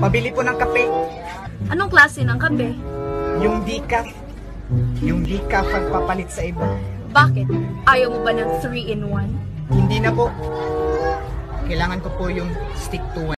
Pabili po ng kape. Anong klase ng kape? Yung decaf. Yung decaf ang papalit sa iba. Bakit? Ayaw mo ba ng 3-in-1? Hindi na po. Kailangan ko po yung stick to